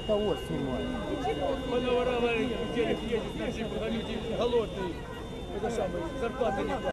того снимаю. Понаворовали, в телек едет, наши люди голодные. Это самое, зарплаты не платят.